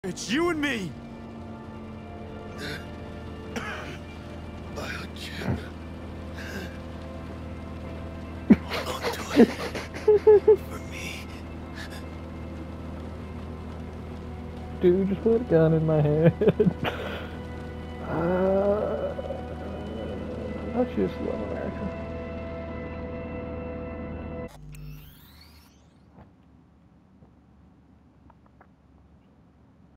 It's you and me! Biochip. Hold on to it. For me. Dude, just put a gun in my head. I just love America.